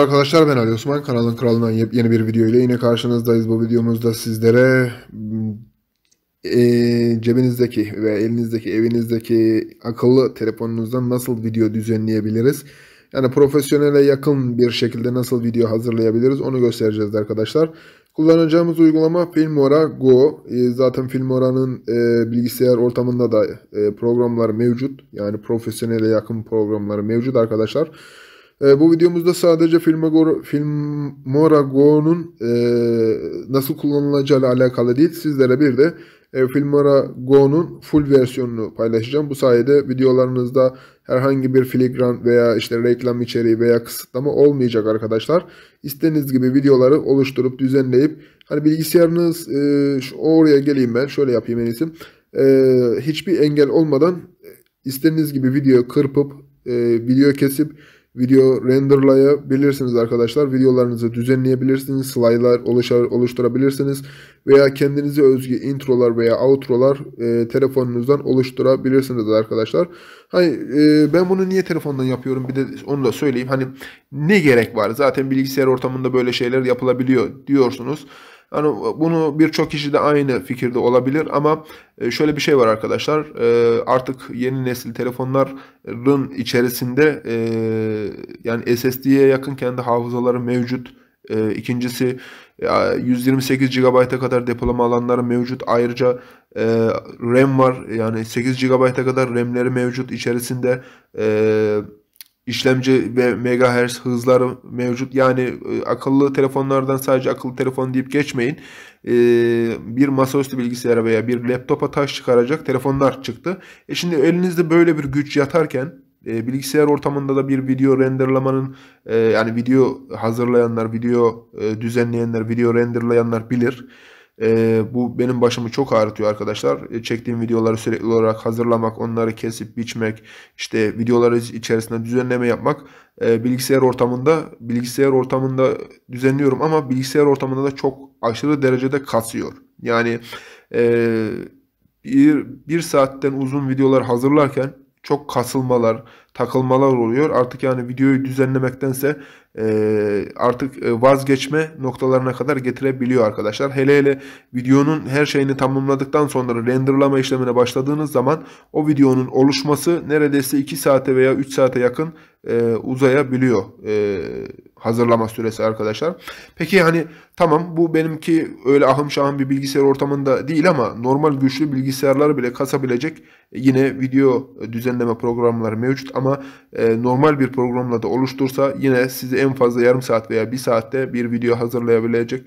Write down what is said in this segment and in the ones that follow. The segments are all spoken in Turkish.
Merhaba arkadaşlar, ben Ali Osman. Kanalın kralından yeni bir video ile yine karşınızdayız. Bu videomuzda sizlere cebinizdeki ve elinizdeki, evinizdeki akıllı telefonunuzdan nasıl video düzenleyebiliriz? Yani profesyonele yakın bir şekilde nasıl video hazırlayabiliriz onu göstereceğiz arkadaşlar. Kullanacağımız uygulama Filmora Go. Zaten Filmora'nın bilgisayar ortamında da programlar mevcut. Yani profesyonele yakın programları mevcut arkadaşlar. Bu videomuzda sadece Filmora Go'nun nasıl kullanılacağı ile alakalı değil. Sizlere bir de Filmora Go'nun full versiyonunu paylaşacağım. Bu sayede videolarınızda herhangi bir filigran veya işte reklam içeriği veya kısıtlama olmayacak arkadaşlar. İstediğiniz gibi videoları oluşturup düzenleyip hani bilgisayarınız oraya geleyim, ben şöyle yapayım en iyisi. Hiçbir engel olmadan istediğiniz gibi video kırpıp video kesip video renderlayabilirsiniz arkadaşlar. Videolarınızı düzenleyebilirsiniz. Slaytlar oluşturabilirsiniz. Veya kendinize özgü introlar veya outrolar telefonunuzdan oluşturabilirsiniz arkadaşlar. Hani ben bunu niye telefondan yapıyorum, bir de onu da söyleyeyim. Hani ne gerek var? Zaten bilgisayar ortamında böyle şeyler yapılabiliyor diyorsunuz. Yani bunu birçok kişi de aynı fikirde olabilir ama şöyle bir şey var arkadaşlar. Artık yeni nesil telefonların içerisinde yani SSD'ye yakın kendi hafızaları mevcut. İkincisi 128 GB'a kadar depolama alanları mevcut. Ayrıca RAM var. Yani 8 GB'a kadar RAM'leri mevcut içerisinde. İşlemci ve megahertz hızları mevcut. Yani akıllı telefonlardan sadece akıllı telefon deyip geçmeyin. Bir masaüstü bilgisayara veya bir laptopa taş çıkaracak telefonlar çıktı. Şimdi elinizde böyle bir güç yatarken bilgisayar ortamında da bir video renderlamanın yani video hazırlayanlar, video düzenleyenler, video renderlayanlar bilir. Bu benim başımı çok ağrıtıyor arkadaşlar. Çektiğim videoları sürekli olarak hazırlamak, onları kesip biçmek, işte videoları içerisinde düzenleme yapmak bilgisayar ortamında düzenliyorum ama bilgisayar ortamında da çok aşırı derecede kasıyor. Yani bir saatten uzun videolar hazırlarken çok kasılmalar, takılmalar oluyor. Artık yani videoyu düzenlemektense artık vazgeçme noktalarına kadar getirebiliyor arkadaşlar. Hele hele videonun her şeyini tamamladıktan sonra renderlama işlemine başladığınız zaman o videonun oluşması neredeyse 2 saate veya 3 saate yakın uzayabiliyor hazırlama süresi arkadaşlar. Peki hani tamam, bu benimki öyle ahım şahım bir bilgisayar ortamında değil ama normal güçlü bilgisayarları bile kasabilecek yine video düzenleme programları mevcut ama normal bir programla da oluştursa yine sizi en fazla yarım saat veya 1 saatte bir video hazırlayabilecek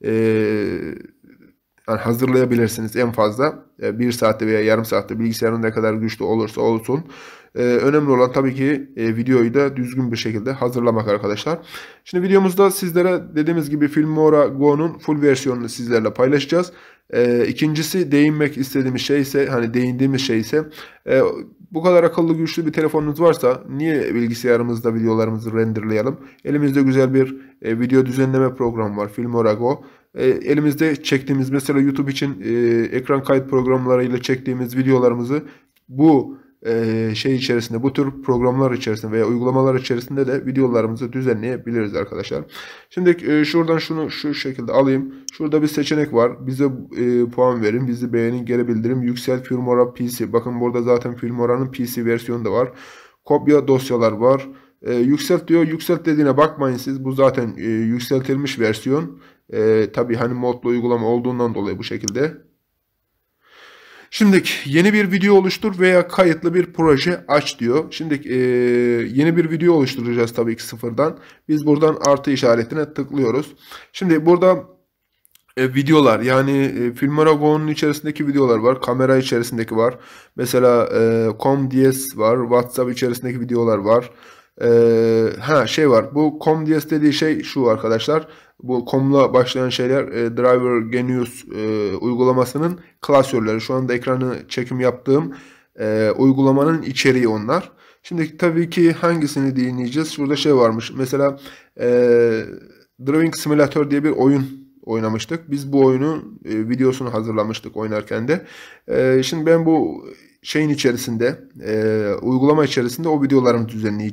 yani hazırlayabilirsiniz en fazla 1 saatte veya yarım saatte, bilgisayarın ne kadar güçlü olursa olsun. Önemli olan tabii ki videoyu da düzgün bir şekilde hazırlamak arkadaşlar. Şimdi videomuzda sizlere dediğimiz gibi Filmora Go'nun full versiyonunu sizlerle paylaşacağız. İkincisi değinmek istediğimiz şey ise, hani değindiğimiz şey ise bu kadar akıllı güçlü bir telefonunuz varsa niye bilgisayarımızda videolarımızı renderlayalım? Elimizde güzel bir video düzenleme programı var, Filmora Go. Elimizde çektiğimiz, mesela YouTube için ekran kayıt programlarıyla çektiğimiz videolarımızı bu şey içerisinde, bu tür programlar içerisinde veya uygulamalar içerisinde de videolarımızı düzenleyebiliriz arkadaşlar. Şimdi şuradan şunu şu şekilde alayım. Şurada bir seçenek var. Bize puan verin, bizi beğenin, geri bildirim, yükselt Filmora PC. Bakın burada zaten Filmora'nın PC versiyonu da var. Kopya dosyalar var. Yükselt diyor. Yükselt dediğine bakmayın siz. Bu zaten yükseltilmiş versiyon. Tabii hani modlu uygulama olduğundan dolayı bu şekilde. Şimdi yeni bir video oluştur veya kayıtlı bir proje aç diyor. Şimdi yeni bir video oluşturacağız tabii ki sıfırdan. Biz buradan artı işaretine tıklıyoruz. Şimdi burada videolar, yani Filmora Go'nun içerisindeki videolar var. Kamera içerisindeki var. Mesela ComDS var. WhatsApp içerisindeki videolar var. Şey var. Bu ComDS dediği şey şu arkadaşlar. Bu com'la başlayan şeyler Driver Genius uygulamasının klasörleri. Şu anda ekranı çekim yaptığım uygulamanın içeriği onlar. Şimdi tabii ki hangisini dinleyeceğiz? Şurada şey varmış. Mesela Driving Simulator diye bir oyun oynamıştık. Biz bu oyunun videosunu hazırlamıştık oynarken de. Şimdi ben bu şeyin içerisinde, uygulama içerisinde o videolarımı düzenleyeceğim.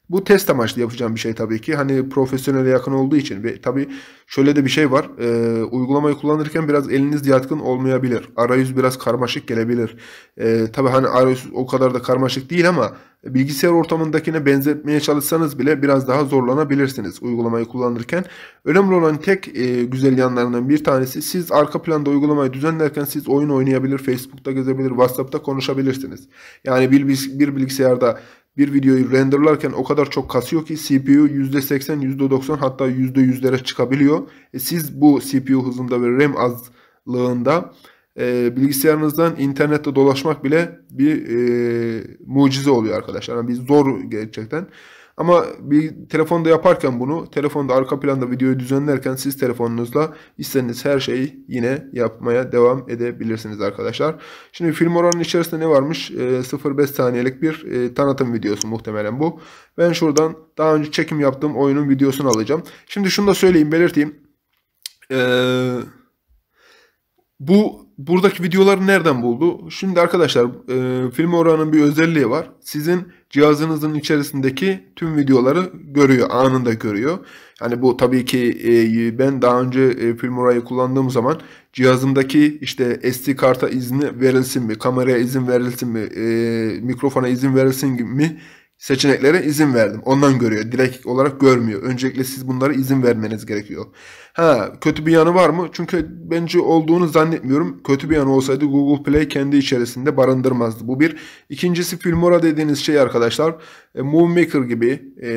Bu test amaçlı yapacağım bir şey tabii ki. Hani profesyonele yakın olduğu için ve tabii şöyle de bir şey var. Uygulamayı kullanırken biraz eliniz yatkın olmayabilir. Arayüz biraz karmaşık gelebilir. Tabii hani arayüz o kadar da karmaşık değil ama bilgisayar ortamındakine benzetmeye çalışsanız bile biraz daha zorlanabilirsiniz uygulamayı kullanırken. Önemli olan tek güzel yanlarından bir tanesi, siz arka planda uygulamayı düzenlerken siz oyun oynayabilir, Facebook'ta gezebilir, WhatsApp'ta konuşabilirsiniz. Yani bir bilgisayarda bir videoyu renderlarken o kadar çok kasıyor ki CPU %80, %90 hatta %100'lere çıkabiliyor. Siz bu CPU hızında ve RAM azlığında bilgisayarınızdan internette dolaşmak bile bir mucize oluyor arkadaşlar. Yani bir zor gerçekten. Ama bir telefonda yaparken bunu, telefonda arka planda videoyu düzenlerken siz telefonunuzla istediğiniz her şeyi yine yapmaya devam edebilirsiniz arkadaşlar. Şimdi film oranının içerisinde ne varmış? 0,5 saniyelik bir tanıtım videosu muhtemelen bu. Ben şuradan daha önce çekim yaptığım oyunun videosunu alacağım. Şimdi şunu da söyleyeyim, belirteyim. Buradaki videoları nereden buldu? Şimdi arkadaşlar film oranının bir özelliği var. Sizin cihazınızın içerisindeki tüm videoları görüyor, anında görüyor. Yani bu tabii ki ben daha önce Filmora'yı kullandığım zaman cihazımdaki işte SD karta izni verilsin mi, kameraya izin verilsin mi, mikrofona izin verilsin mi seçeneklere izin verdim. Ondan görüyor. Direkt olarak görmüyor. Öncelikle siz bunlara izin vermeniz gerekiyor. Kötü bir yanı var mı? Çünkü bence olduğunu zannetmiyorum. Kötü bir yanı olsaydı Google Play kendi içerisinde barındırmazdı. Bu bir. İkincisi, Filmora dediğiniz şey arkadaşlar Movie Maker gibi,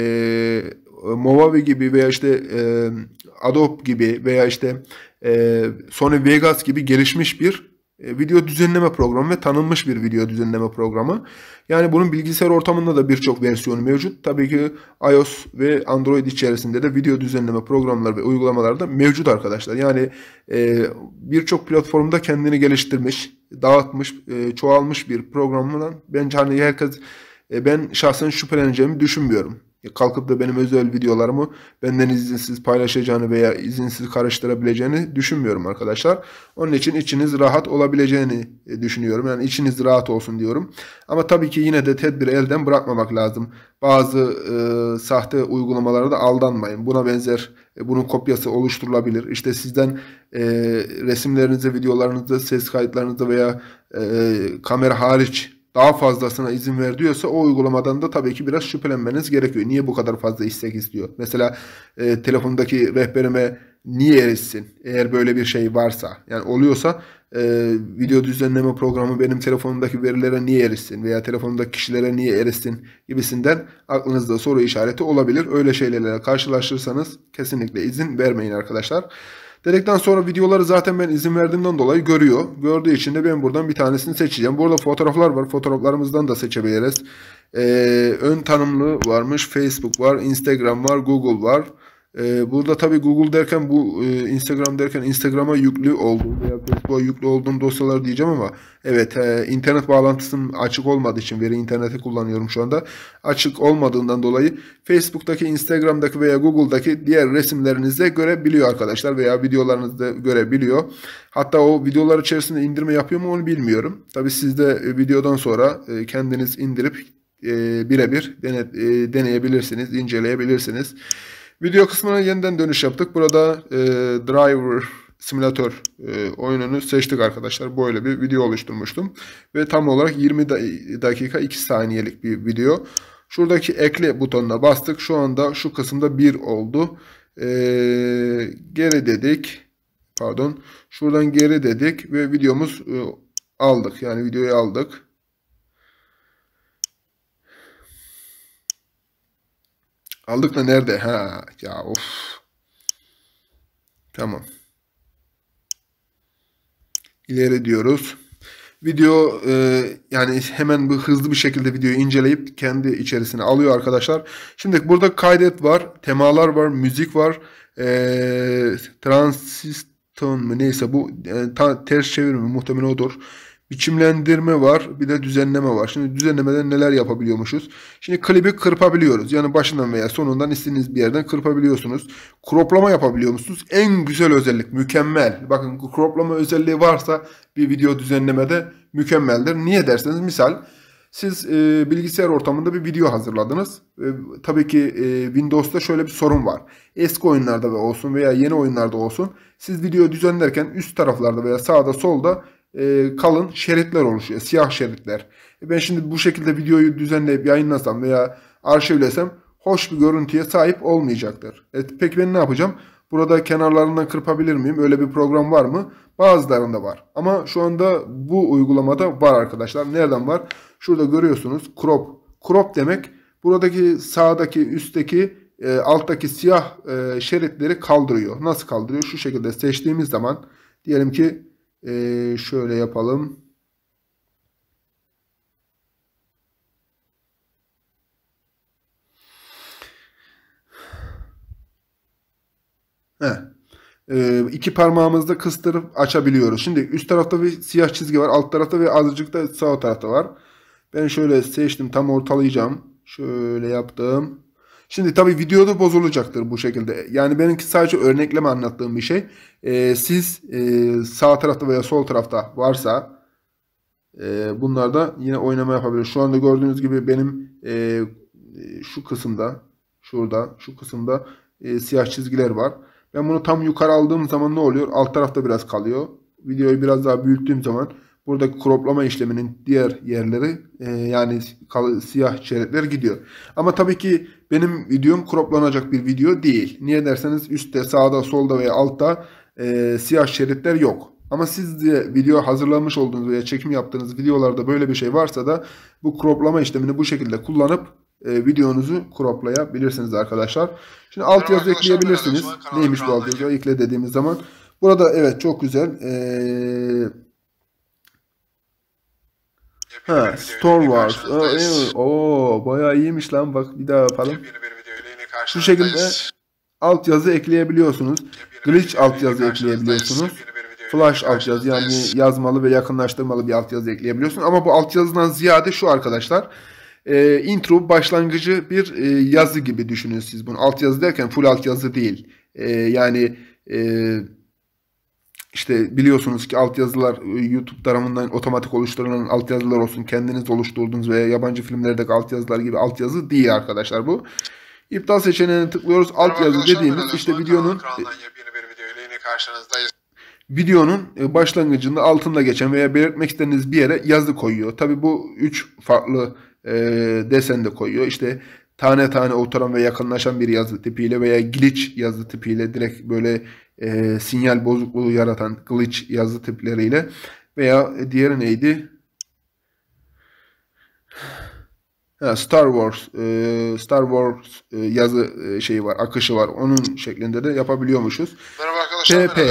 Movavi gibi veya işte Adobe gibi veya işte Sony Vegas gibi gelişmiş bir video düzenleme programı ve tanınmış bir video düzenleme programı. Yani bunun bilgisayar ortamında da birçok versiyonu mevcut. Tabii ki iOS ve Android içerisinde de video düzenleme programları ve uygulamalar da mevcut arkadaşlar. Yani birçok platformda kendini geliştirmiş, dağıtmış, çoğalmış bir programdan bence hani herkes, ben şahsen şüpheleneceğimi düşünmüyorum. Kalkıp da benim özel videolarımı benden izinsiz paylaşacağını veya izinsiz karıştırabileceğini düşünmüyorum arkadaşlar. Onun için içiniz rahat olabileceğini düşünüyorum. Yani içiniz rahat olsun diyorum. Ama tabii ki yine de tedbiri elden bırakmamak lazım. Bazı sahte uygulamalara da aldanmayın. Buna benzer bunun kopyası oluşturulabilir. İşte sizden resimlerinize, videolarınızda, ses kayıtlarınızda veya kamera hariç daha fazlasına izin ver diyorsa o uygulamadan da tabii ki biraz şüphelenmeniz gerekiyor. Niye bu kadar fazla istek istiyor? Mesela telefondaki rehberime niye erişsin? Eğer böyle bir şey varsa, yani oluyorsa video düzenleme programı benim telefonumdaki verilere niye erişsin? Veya telefonumdaki kişilere niye erişsin? Gibisinden aklınızda soru işareti olabilir. Öyle şeylerle karşılaşırsanız kesinlikle izin vermeyin arkadaşlar. Dedikten sonra videoları zaten ben izin verdiğimden dolayı görüyor. Gördüğü için de ben buradan bir tanesini seçeceğim. Burada fotoğraflar var. Fotoğraflarımızdan da seçebiliriz. Ön tanımlı varmış. Facebook var. Instagram var. Google var. Burada tabii Google derken bu Instagram derken Instagram'a yüklü olduğum veya Facebook'a yüklü olduğum dosyalar diyeceğim ama evet, internet bağlantısım açık olmadığı için, veri interneti kullanıyorum şu anda. Açık olmadığından dolayı Facebook'taki, Instagram'daki veya Google'daki diğer resimlerinizde görebiliyor arkadaşlar veya videolarınızda görebiliyor. Hatta o videolar içerisinde indirme yapıyor mu onu bilmiyorum. Tabii siz de videodan sonra kendiniz indirip birebir deneyebilirsiniz, inceleyebilirsiniz. Video kısmına yeniden dönüş yaptık. Burada Driver Simulator oyununu seçtik arkadaşlar. Böyle bir video oluşturmuştum. Ve tam olarak 20 dakika 2 saniyelik bir video. Şuradaki ekle butonuna bastık. Şu anda şu kısımda 1 oldu. Geri dedik. Pardon. Şuradan geri dedik ve videomuz aldık. Yani videoyu aldık. Aldık da nerede? Ya of. Tamam. İleri diyoruz. Video yani hemen hızlı bir şekilde videoyu inceleyip kendi içerisine alıyor arkadaşlar. Şimdi burada kaydet var, temalar var, müzik var, transiston mu neyse bu ters çevirme muhtemelen odur. Biçimlendirme var, bir de düzenleme var. Şimdi düzenlemeden neler yapabiliyormuşuz? Şimdi klibi kırpabiliyoruz. Yani başından veya sonundan istediğiniz bir yerden kırpabiliyorsunuz. Croplama yapabiliyor musunuz? En güzel özellik, mükemmel. Bakın, croplama özelliği varsa bir video düzenlemede mükemmeldir. Niye derseniz, misal Siz bilgisayar ortamında bir video hazırladınız. Tabii ki Windows'ta şöyle bir sorun var. Eski oyunlarda olsun veya yeni oyunlarda olsun, siz video düzenlerken üst taraflarda veya sağda solda kalın şeritler oluşuyor. Siyah şeritler. Ben şimdi bu şekilde videoyu düzenleyip yayınlasam veya arşivlesem hoş bir görüntüye sahip olmayacaktır. Peki ben ne yapacağım? Burada kenarlarından kırpabilir miyim? Öyle bir program var mı? Bazılarında var. Ama şu anda bu uygulamada var arkadaşlar. Nereden var? Şurada görüyorsunuz. Crop. Crop demek buradaki sağdaki, üstteki, alttaki siyah şeritleri kaldırıyor. Nasıl kaldırıyor? Şu şekilde seçtiğimiz zaman diyelim ki şöyle yapalım. Heh. İki parmağımızda kıstırıp açabiliyoruz. Şimdi üst tarafta bir siyah çizgi var. Alt tarafta ve azıcık da sağ tarafta var. Ben şöyle seçtim. Tam ortalayacağım. Şöyle yaptım. Şimdi tabii videoda bozulacaktır bu şekilde. Yani benimki sadece örnekleme anlattığım bir şey. Siz sağ tarafta veya sol tarafta varsa bunlarda yine oynama yapabilir. Şu anda gördüğünüz gibi benim şu kısımda, şurada, şu kısımda siyah çizgiler var. Ben bunu tam yukarı aldığım zaman ne oluyor? Alt tarafta biraz kalıyor. Videoyu biraz daha büyüttüğüm zaman buradaki croplama işleminin diğer yerleri yani siyah şeritler gidiyor. Ama tabii ki benim videom croplanacak bir video değil. Niye derseniz üstte, sağda, solda veya altta siyah şeritler yok. Ama siz de video hazırlamış olduğunuz veya çekim yaptığınız videolarda böyle bir şey varsa da bu croplama işlemini bu şekilde kullanıp videonuzu croplayabilirsiniz arkadaşlar. Şimdi altyazı ekleyebilirsiniz. Neymiş bu altyazı? Ekle dediğimiz zaman. Burada evet çok güzel. Store Wars. Bayağı iyiymiş lan. Bak bir daha yapalım. Şu şekilde altyazı ekleyebiliyorsunuz. Glitch altyazı ekleyebiliyorsunuz. Flash altyazı yani yazmalı ve yakınlaştırmalı bir altyazı ekleyebiliyorsunuz. Ama bu altyazıdan ziyade şu arkadaşlar. Intro başlangıcı bir yazı gibi düşünün siz bunu. Altyazı derken full altyazı değil. Yani işte biliyorsunuz ki altyazılar YouTube tarafından otomatik oluşturulan altyazılar olsun. Kendiniz oluşturduğunuz veya yabancı filmlerdeki altyazılar gibi altyazı değil arkadaşlar bu. İptal seçeneğine tıklıyoruz. Altyazı dediğimiz işte videonun başlangıcında altında geçen veya belirtmek istediğiniz bir yere yazı koyuyor. Tabi bu 3 farklı desen de koyuyor. İşte tane tane oturan ve yakınlaşan bir yazı tipiyle veya glitch yazı tipiyle direkt böyle sinyal bozukluğu yaratan glitch yazı tipleriyle veya diğeri neydi? Star Wars yazı şeyi var, akışı var. Onun şeklinde de yapabiliyormuşuz. Merhaba arkadaşlar. PP.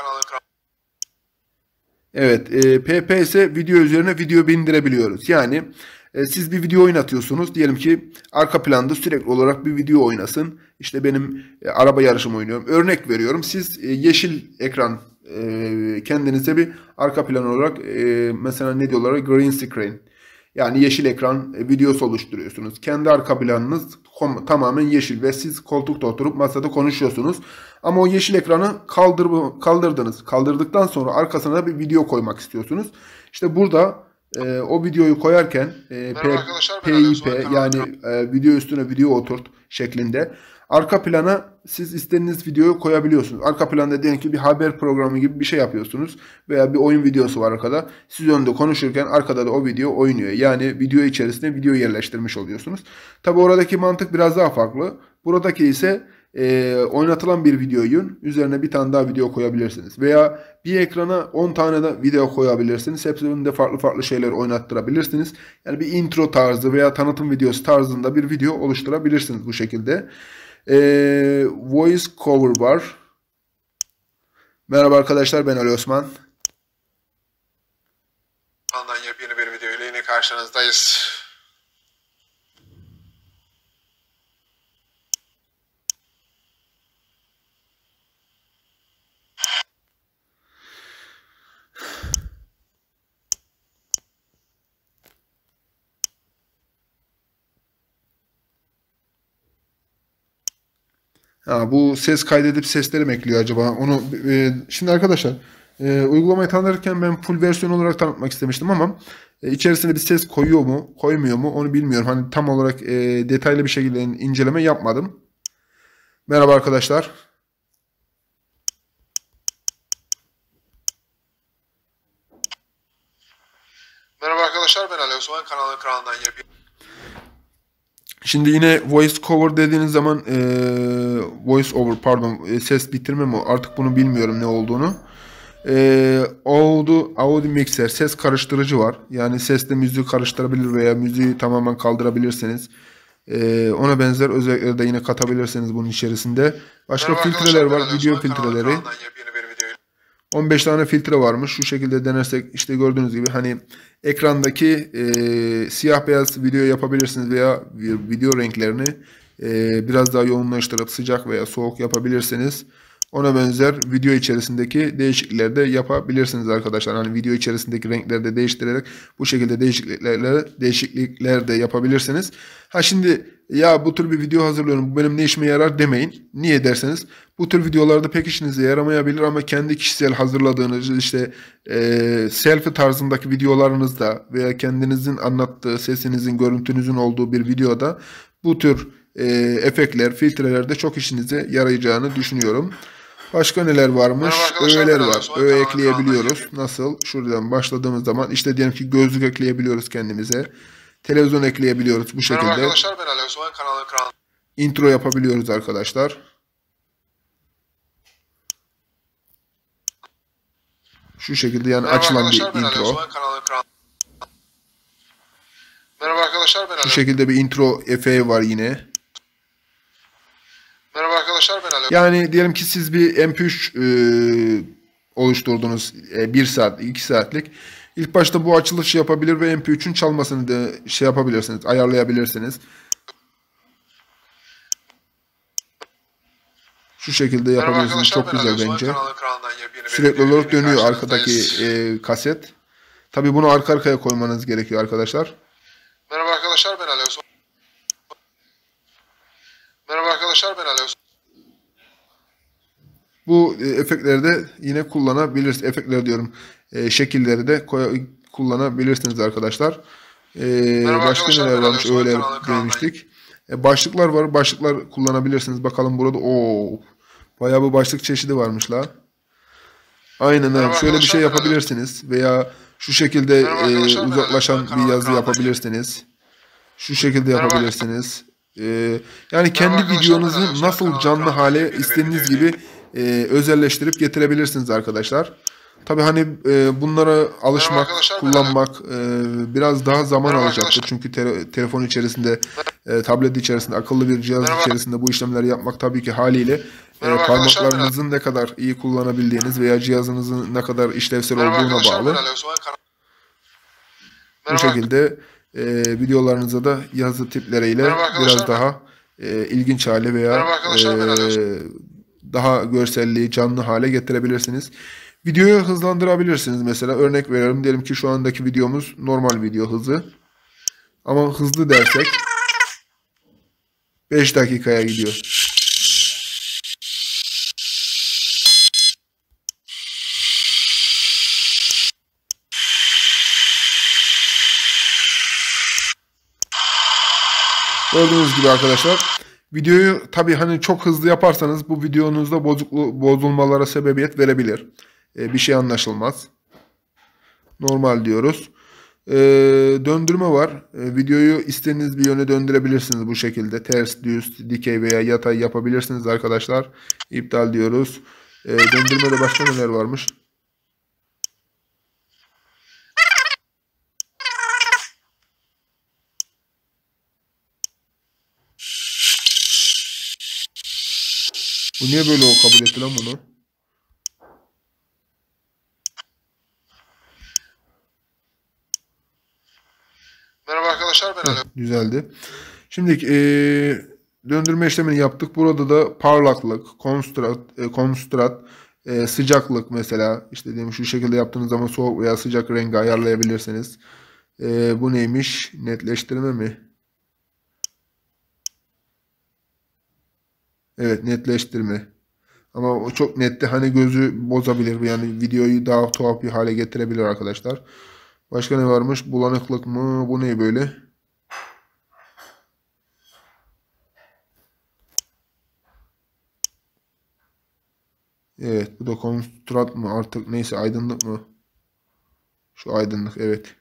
Evet, PP ise video üzerine video bindirebiliyoruz. Yani siz bir video oynatıyorsunuz. Diyelim ki arka planda sürekli olarak bir video oynasın. İşte benim araba yarışımı oynuyorum. Örnek veriyorum. Siz yeşil ekran kendinize bir arka plan olarak mesela ne diyorlar? Green screen. Yani yeşil ekran videosu oluşturuyorsunuz. Kendi arka planınız tamamen yeşil ve siz koltukta oturup masada konuşuyorsunuz. Ama o yeşil ekranı kaldırdınız. Kaldırdıktan sonra arkasına da bir video koymak istiyorsunuz. İşte burada o videoyu koyarken PIP yani video üstüne video oturt şeklinde arka plana siz istediğiniz videoyu koyabiliyorsunuz. Arka planda diyelim ki bir haber programı gibi bir şey yapıyorsunuz veya bir oyun videosu var arkada. Siz önde konuşurken arkada da o video oynuyor. Yani video içerisine video yerleştirmiş oluyorsunuz. Tabi oradaki mantık biraz daha farklı. Buradaki ise oynatılan bir videonun üzerine bir tane daha video koyabilirsiniz. Veya bir ekrana 10 tane de video koyabilirsiniz. Hepsinde farklı farklı şeyler oynattırabilirsiniz. Yani bir intro tarzı veya tanıtım videosu tarzında bir video oluşturabilirsiniz bu şekilde. Voice cover var. Merhaba arkadaşlar, ben Ali Osman. Kanaldan yepyeni bir video ile yine karşınızdayız. Bu ses kaydedip sesleri mi ekliyor acaba? Onu şimdi arkadaşlar Uygulamayı tanıtırken ben full versiyon olarak tanıtmak istemiştim ama içerisine bir ses koyuyor mu, koymuyor mu onu bilmiyorum. Hani tam olarak detaylı bir şekilde inceleme yapmadım. Merhaba arkadaşlar. Merhaba arkadaşlar, ben Ali Osman, kanalından yapıyorum. Şimdi yine voice cover dediğiniz zaman voice over pardon ses bitirme mi artık bunu bilmiyorum ne olduğunu. Audio mixer ses karıştırıcı var. Yani sesle müziği karıştırabilir veya müziği tamamen kaldırabilirsiniz. Ona benzer özellikleri de yine katabilirsiniz bunun içerisinde. Başka Merhaba filtreler arkadaşlar, ben var. Ali Video Osman, filtreleri. kanalından yepyeni bir video. 15 tane filtre varmış. Şu şekilde denersek işte gördüğünüz gibi hani ekrandaki siyah beyaz video yapabilirsiniz veya video renklerini biraz daha yoğunlaştırıp sıcak veya soğuk yapabilirsiniz. Ona benzer video içerisindeki değişiklikler de yapabilirsiniz arkadaşlar. Hani video içerisindeki renkleri de değiştirerek bu şekilde değişiklikler de yapabilirsiniz. Ha şimdi ya bu tür bir video hazırlıyorum bu benim ne işime yarar demeyin. Niye derseniz bu tür videolarda pek işinize yaramayabilir ama kendi kişisel hazırladığınız işte selfie tarzındaki videolarınızda veya kendinizin anlattığı sesinizin görüntünüzün olduğu bir videoda bu tür efektler, filtreler de çok işinize yarayacağını düşünüyorum. Başka neler varmış? Merhaba arkadaşlar, Öğeler ben Ali var. Osman, Öğe kanalından ekleyebiliyoruz. yapıyorum. Nasıl? Şuradan başladığımız zaman işte diyelim ki gözlük ekleyebiliyoruz kendimize. Televizyon ekleyebiliyoruz bu Merhaba şekilde. arkadaşlar, ben Ali Osman, kanalından. Intro yapabiliyoruz arkadaşlar. Şu şekilde yani Merhaba açılan bir arkadaşlar, ben Ali intro. Osman, kanalından. Merhaba arkadaşlar, ben Şu Ali. şekilde bir intro efeği var yine. Merhaba arkadaşlar, ben Ali. Yani diyelim ki siz bir MP3 oluşturdunuz 1 saat, 2 saatlik. İlk başta bu açılışı yapabilir ve MP3'ün çalmasını da şey yapabilirsiniz, ayarlayabilirsiniz. Şu şekilde Merhaba yapabilirsiniz. arkadaşlar, Çok ben Ali güzel Osman, bence. kanalından yepyeni bir Sürekli video ile olarak yine dönüyor arkadaki karşınızdayız. kaset. Tabii bunu arka arkaya koymanız gerekiyor arkadaşlar. Merhaba arkadaşlar, ben Ali Osman. Merhaba arkadaşlar, ben Ali Osman. Bu efektleri de yine kullanabilirsiniz. Efektler diyorum. Şekilleri de kullanabilirsiniz arkadaşlar. Merhaba Başka arkadaşlar, neler ben Ali varmış? Osman, Öyle kanalından. demiştik. Başlıklar var. Başlıklar kullanabilirsiniz. Bakalım burada. Oo, bayağı bir başlık çeşidi varmış la. Aynen ha. Merhaba Şöyle bir şey arkadaşlar, ben Ali Osman. yapabilirsiniz. Veya şu şekilde Merhaba arkadaşlar, ben Ali Osman, uzaklaşan bir yazı kanalından yapıyorum. yapabilirsiniz. Şu şekilde Merhaba, yapabilirsiniz. Yani merhaba kendi arkadaşlar, ben Ali videonuzu Osman, nasıl canlı kanalından hale yepyeni bir istediğiniz video ile. gibi özelleştirip getirebilirsiniz arkadaşlar. Tabii hani bunlara Merhaba alışmak, arkadaşlar, ben Ali. kullanmak biraz daha zaman Merhaba alacaktır. arkadaşlar. Çünkü telefon içerisinde, tablet içerisinde, akıllı bir cihaz Merhaba, içerisinde bu işlemleri yapmak tabii ki haliyle merhaba arkadaşlar, ben Ali. parmaklarınızın ne kadar iyi kullanabildiğiniz veya cihazınızın ne kadar işlevsel Merhaba olduğuna arkadaşlar, ben bağlı. Ali Osman. Bu Merhaba, şekilde videolarınıza da yazı tipleriyle merhaba biraz arkadaşlar, ben. daha ilginç hale veya Merhaba arkadaşlar, ben Ali Osman. daha görselliği canlı hale getirebilirsiniz. Videoyu hızlandırabilirsiniz mesela. Örnek veriyorum. Diyelim ki şu andaki videomuz normal video hızı. Ama hızlı dersek 5 dakikaya gidiyor. Gördüğünüz gibi arkadaşlar videoyu tabii hani çok hızlı yaparsanız bu videonuzda bozulmalara sebebiyet verebilir. Bir şey anlaşılmaz. Normal diyoruz. Döndürme var. Videoyu istediğiniz bir yöne döndürebilirsiniz bu şekilde. Ters, düz, dikey veya yatay yapabilirsiniz arkadaşlar. İptal diyoruz. Döndürmede başka neler varmış? Bu niye böyle o kabul etti lan bunu? Merhaba arkadaşlar, ben Ali. Düzeldi. Şimdi döndürme işlemini yaptık. Burada da parlaklık, konstrat, sıcaklık mesela işte diyelim şu şekilde yaptığınız zaman soğuk veya sıcak rengi ayarlayabilirsiniz. Bu neymiş? Netleştirme mi? Evet, netleştirme. Ama o çok netti. Hani gözü bozabilir. Yani videoyu daha tuhaf bir hale getirebilir arkadaşlar. Başka ne varmış? Bulanıklık mı? Bu ne böyle? Evet. Bu da kontrast mı? Artık neyse, aydınlık mı? Şu aydınlık, evet.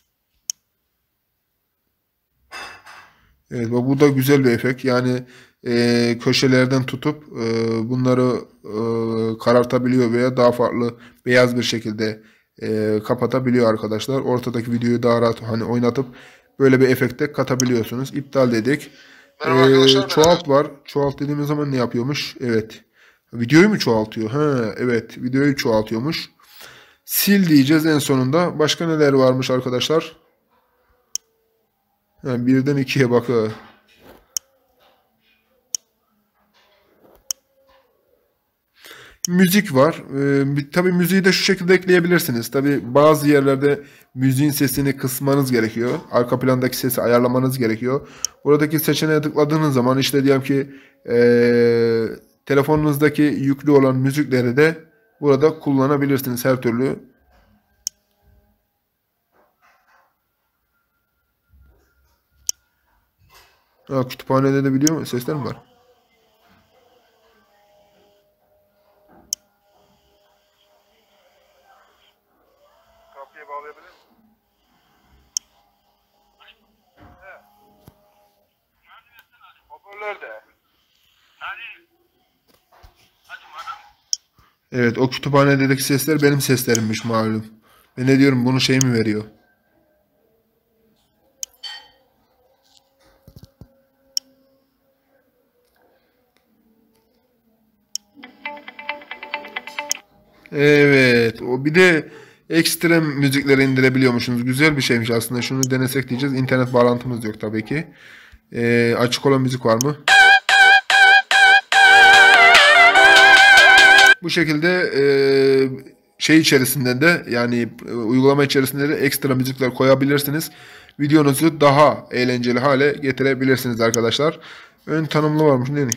Evet, bu da güzel bir efekt. Yani köşelerden tutup bunları karartabiliyor veya daha farklı beyaz bir şekilde kapatabiliyor arkadaşlar. Ortadaki videoyu daha rahat hani oynatıp böyle bir efekte katabiliyorsunuz. İptal dedik. Merhaba arkadaşlar, ben Ali. Çoğalt var. Çoğalt dediğimiz zaman ne yapıyormuş? Evet. Videoyu mu çoğaltıyor? Ha, evet. Videoyu çoğaltıyormuş. Sil diyeceğiz en sonunda. Başka neler varmış arkadaşlar? Ha, birden ikiye bak. Müzik var. Tabii müziği de şu şekilde ekleyebilirsiniz. Tabii bazı yerlerde müziğin sesini kısmanız gerekiyor. Arka plandaki sesi ayarlamanız gerekiyor. Buradaki seçeneğe tıkladığınız zaman işte diyelim ki telefonunuzdaki yüklü olan müzikleri de burada kullanabilirsiniz her türlü. Ha, kütüphanede de biliyor musun? Sesler mi var? Kapıyı bağlayabilir miyim? Hoparlör de. Evet, o kütüphanedeki sesler benim seslerimmiş malum. Ben ne diyorum, bunu şey mi veriyor? Evet. O bir de ekstrem müzikleri indirebiliyormuşsunuz. Güzel bir şeymiş aslında. Şunu denesek diyeceğiz. İnternet bağlantımız yok tabii ki. Açık olan müzik var mı? Bu şekilde şey içerisinde de yani uygulama içerisinde de ekstra müzikler koyabilirsiniz. Videonuzu daha eğlenceli hale getirebilirsiniz arkadaşlar. Ön tanımlı varmış. Ne?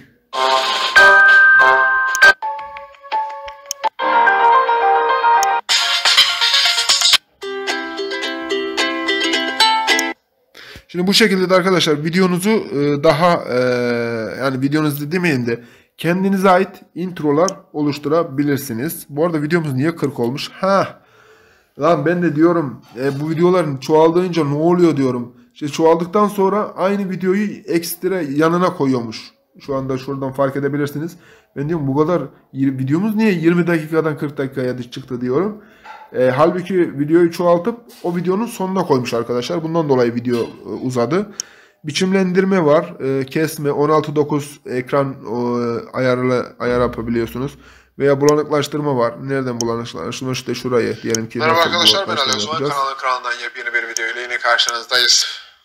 Şimdi bu şekilde de arkadaşlar videonuzu daha yani videonuzu demeyin de kendinize ait introlar oluşturabilirsiniz. Bu arada videomuz niye 40 olmuş? Ha, lan ben de diyorum bu videoların çoğaldığınca ne oluyor diyorum. İşte çoğaldıktan sonra aynı videoyu ekstra yanına koyuyormuş. Şu anda şuradan fark edebilirsiniz. Ben diyorum bu kadar videomuz niye 20 dakikadan 40 dakikaya çıktı diyorum. Halbuki videoyu çoğaltıp o videonun sonuna koymuş arkadaşlar. Bundan dolayı video uzadı. Biçimlendirme var. Kesme 16:9 ekran ayar yapabiliyorsunuz. Veya bulanıklaştırma var. Nereden bulanıklaştırma? İşte şurayı diyelim ki. Merhaba Nasıl arkadaşlar, ben Ali bulanıklaştırma Osman. yapacağız? Kanalından yepyeni bir video ile yine karşınızdayız.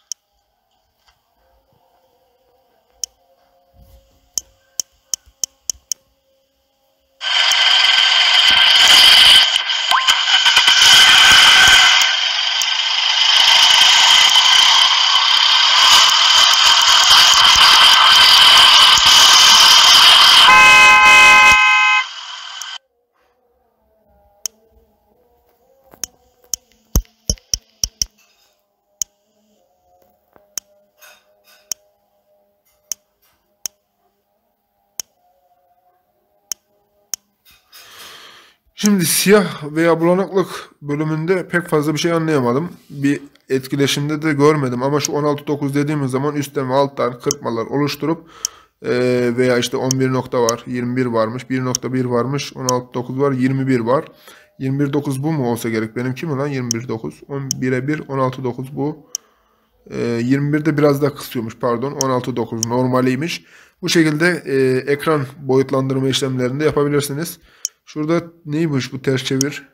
Şimdi siyah veya bulanıklık bölümünde pek fazla bir şey anlayamadım. Bir etkileşimde de görmedim ama şu 16:9 dediğimiz zaman üstten ve alttan kırpmalar oluşturup veya işte 11 nokta var, 21 varmış, 1.1 varmış, 16:9 var, 21 var. 21.9 bu mu olsa gerek? Benimki mi lan 21.9? 11'e 1, 16:9 bu. 21'de biraz daha kısıyormuş, pardon. 16:9 normaliymiş. Bu şekilde ekran boyutlandırma işlemlerini de yapabilirsiniz. Şurada neymiş bu, ters çevir?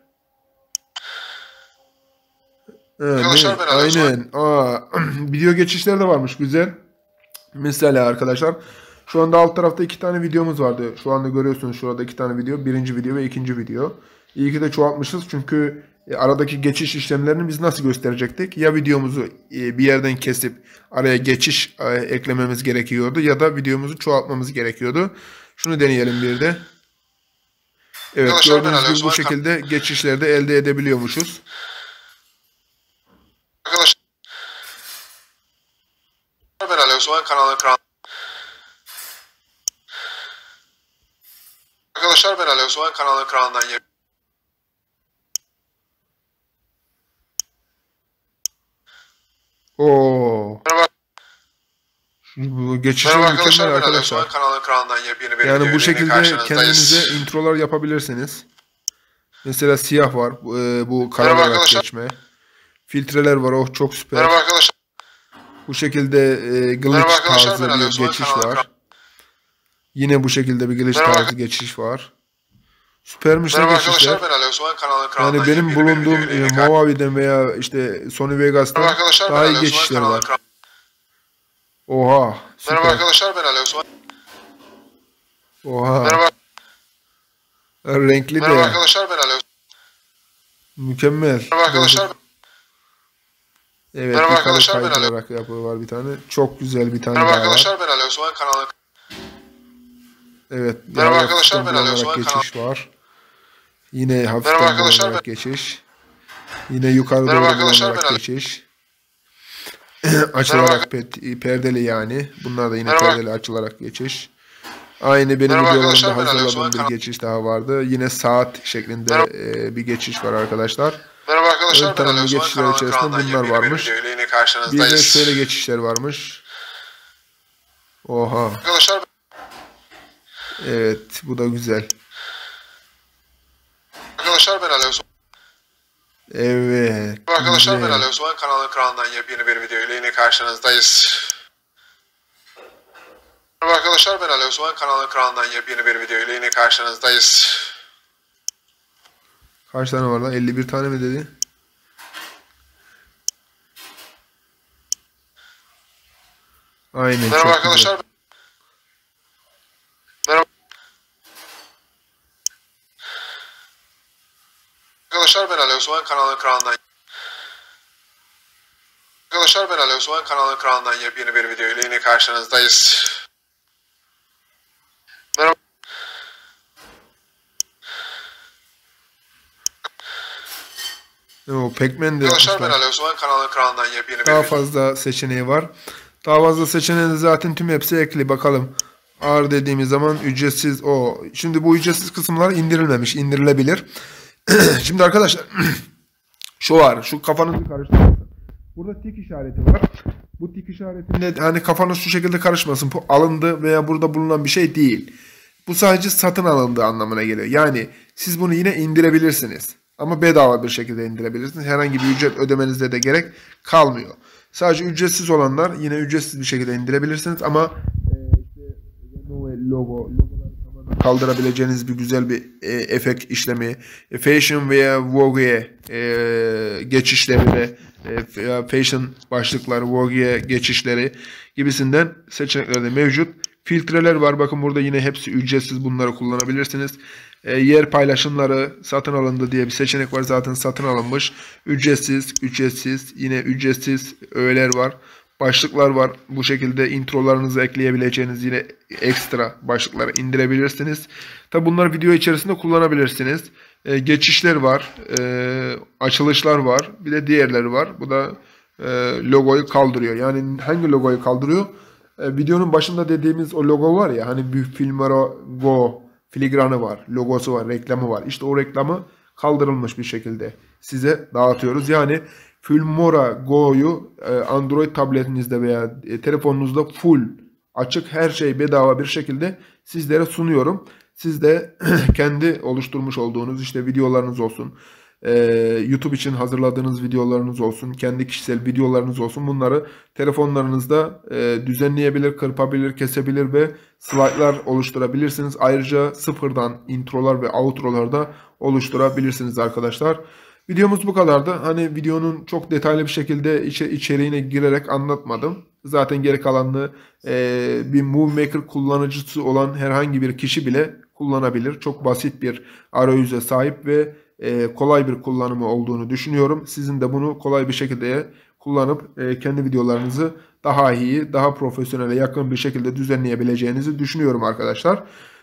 Ha, Arkadaşlar, ne? ben Ali Osman. Aynen. Video geçişleri de varmış, güzel. Mesela arkadaşlar şu anda alt tarafta iki tane videomuz vardı. Şu anda görüyorsunuz şurada iki tane video. Birinci video ve ikinci video. İyi ki de çoğaltmışız çünkü aradaki geçiş işlemlerini biz nasıl gösterecektik? Ya videomuzu bir yerden kesip araya geçiş eklememiz gerekiyordu ya da videomuzu çoğaltmamız gerekiyordu. Şunu deneyelim bir de. Evet, Arkadaşlar ben gördüğünüz Ali gibi bu Osman. şekilde geçişleri de elde edebiliyormuşuz. Arkadaşlar ben Ali Osman kanalına. Arkadaşlar ben Ali Osman kanalından Oo, Merhaba. bu geçişler Merhaba mükemmel arkadaşlar ben Ali arkadaşlar. Osman kanalından yepyeni bir Yani video bu ile yine şekilde karşınızdayız. kendinize introlar yapabilirsiniz. Mesela siyah var. Bu kara Merhaba olarak arkadaşlar. geçme. Filtreler var. Oh, çok süper. Merhaba arkadaşlar. Bu şekilde Merhaba kılıç arkadaşlar ben tarzı Ali bir Osman geçiş kanalından. var. Yine bu şekilde bir kılıç Merhaba, tarzı geçiş var. Süpermiş la merhaba geçişler. arkadaşlar ben Ali Osman kanalından Yani benim yepyeni bir video bulunduğum ile yine Movavi'den veya işte Sony Merhaba Vegas'tan arkadaşlar ben daha Ali iyi Osman geçişleri var. kanalından. Oha, Merhaba süper. arkadaşlar ben Ali Osman. Oha. Merhaba. Renkli Merhaba de arkadaşlar ben Ali Osman. mükemmel. Merhaba arkadaşlar. Evet, Merhaba yukarı arkadaşlar, ben kaydırarak yapı var bir tane. Çok güzel bir tane Merhaba daha var. arkadaşlar ben Ali Osman kanalından. Evet, Merhaba yağ arkadaşlar, hafiften ben Ali bullanarak Osman geçiş var. Yine Merhaba hafiften arkadaşlar, bullanarak geçiş. Yine yukarı Merhaba doğru arkadaşlar, bullanarak ben Ali- geçiş. Merhaba, Açılarak perdeli yani. Bunlar da yine Merhaba. perdeli açılarak geçiş. Aynı benim Merhaba videolarımda arkadaşlar, ben Ali hazırladığım Osman bir geçiş daha vardı. Yine saat şeklinde Merhaba. bir geçiş var arkadaşlar. Merhaba Ön arkadaşlar ben Ali tanımlı Osman geçişler içerisinde kanalından bunlar yepyeni bir varmış. video ile yine Bir de karşınızdayız. şöyle geçişler varmış. Oha. Arkadaşlar Evet, bu da güzel. ben Ali Osman. Evet, Merhaba arkadaşlar ben güzel. Ali Osman kanalından yepyeni bir video ile yine karşınızdayız. Merhaba arkadaşlar ben Ali Osman kanalından yepyeni bir video ile yine karşınızdayız. Kaç tane var lan? 51 tane mi dedi? Aynen, Merhaba çok arkadaşlar. güzel. Merhaba arkadaşlar ben Ali Osman kanalından. Arkadaşlar ben Ali Osman kanalından yepyeni bir video ile yine karşınızdayız. Merhaba O Pac-Man de arkadaşlar ben yapmışlar. Ali Osman kanalından yepyeni bir Daha video. fazla seçeneği var. Daha fazla seçeneği zaten tüm hepsi ekli. Bakalım. Ağır dediğimiz zaman ücretsiz o. Şimdi bu ücretsiz kısımlar indirilmemiş. İndirilebilir. Şimdi arkadaşlar şu var. Şu kafanızı karıştırmasın. Burada tik işareti var. Bu tik işaretinde hani kafanız şu şekilde karışmasın. Bu alındı veya burada bulunan bir şey değil. Bu sadece satın alındığı anlamına geliyor. Yani siz bunu yine indirebilirsiniz. Ama bedava bir şekilde indirebilirsiniz. Herhangi bir ücret ödemenize de gerek kalmıyor. Sadece ücretsiz olanlar yine ücretsiz bir şekilde indirebilirsiniz. Ama logoları tamamen kaldırabileceğiniz bir güzel bir efekt işlemi, fashion veya Vogue'ye geçişleri ve fashion başlıkları, Vogue'ye geçişleri gibisinden seçenekler de mevcut. Filtreler var. Bakın burada yine hepsi ücretsiz. Bunları kullanabilirsiniz. Yer paylaşımları satın alındı diye bir seçenek var. Zaten satın alınmış. Ücretsiz, yine ücretsiz öğeler var. Başlıklar var. Bu şekilde introlarınızı ekleyebileceğiniz yine ekstra başlıkları indirebilirsiniz. Tabi bunları video içerisinde kullanabilirsiniz. Geçişler var. Açılışlar var. Bir de diğerleri var. Bu da logoyu kaldırıyor. Yani hangi logoyu kaldırıyor? Videonun başında dediğimiz o logo var ya, hani bir Filmora Go filigranı var, logosu var, reklamı var. İşte o reklamı kaldırılmış bir şekilde size dağıtıyoruz. Yani Filmora Go'yu Android tabletinizde veya telefonunuzda full açık, her şey bedava bir şekilde sizlere sunuyorum. Siz de kendi oluşturmuş olduğunuz işte videolarınız olsun, YouTube için hazırladığınız videolarınız olsun, kendi kişisel videolarınız olsun, bunları telefonlarınızda düzenleyebilir, kırpabilir, kesebilir ve slaytlar oluşturabilirsiniz. Ayrıca sıfırdan introlar ve outrolar da oluşturabilirsiniz arkadaşlar. Videomuz bu kadardı. Hani videonun çok detaylı bir şekilde içeriğine girerek anlatmadım. Zaten geri kalanını bir Movie Maker kullanıcısı olan herhangi bir kişi bile kullanabilir. Çok basit bir arayüze sahip ve kolay bir kullanımı olduğunu düşünüyorum. Sizin de bunu kolay bir şekilde kullanıp kendi videolarınızı daha iyi, daha profesyonele yakın bir şekilde düzenleyebileceğinizi düşünüyorum arkadaşlar.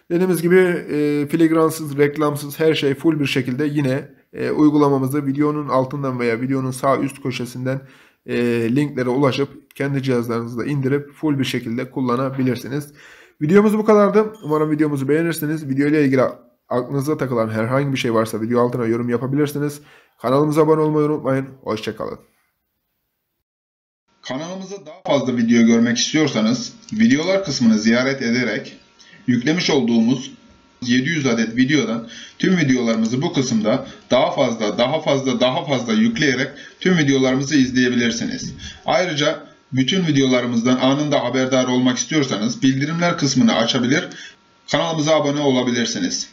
Dediğimiz gibi filigransız, reklamsız her şey full bir şekilde yine uygulamamızı videonun altından veya videonun sağ üst köşesinden linklere ulaşıp kendi cihazlarınızda indirip full bir şekilde kullanabilirsiniz. Videomuz bu kadardı. Umarım videomuzu beğenirsiniz. Video ile ilgili aklınıza takılan herhangi bir şey varsa video altına yorum yapabilirsiniz. Kanalımıza abone olmayı unutmayın. Hoşçakalın. Kanalımızda daha fazla video görmek istiyorsanız videolar kısmını ziyaret ederek yüklemiş olduğumuz 700 adet videodan tüm videolarımızı bu kısımda daha fazla yükleyerek tüm videolarımızı izleyebilirsiniz. Ayrıca bütün videolarımızdan anında haberdar olmak istiyorsanız bildirimler kısmını açabilir, kanalımıza abone olabilirsiniz.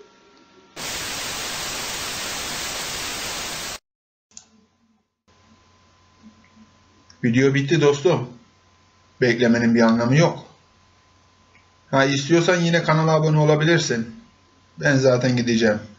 Video bitti dostum. Beklemenin bir anlamı yok. Ha istiyorsan yine kanala abone olabilirsin. Ben zaten gideceğim.